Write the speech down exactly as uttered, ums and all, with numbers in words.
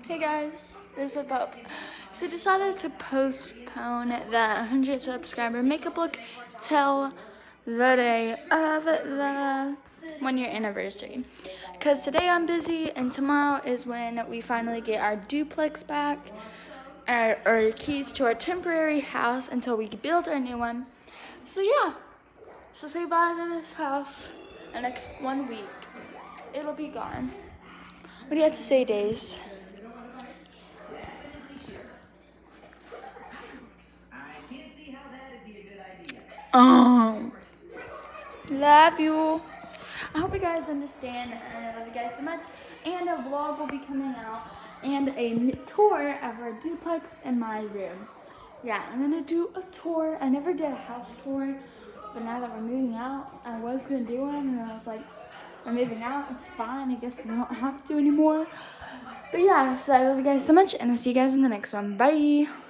Hey guys, there's Whip Up. So decided to postpone that one hundred subscriber makeup look till the day of the one year anniversary. Because today I'm busy and tomorrow is when we finally get our duplex back, our, our keys to our temporary house until we build our new one. So yeah, so say bye to this house in like one week. It'll be gone. What do you have to say, Days? Oh, love you. I hope you guys understand, and I love you guys so much. And a vlog will be coming out, and a tour of our duplex in my room. Yeah, I'm gonna do a tour. I never did a house tour, but now that we're moving out, I was gonna do one, and I was like, we're moving out, it's fine. I guess we don't have to anymore. But yeah, so I love you guys so much, and I'll see you guys in the next one. Bye.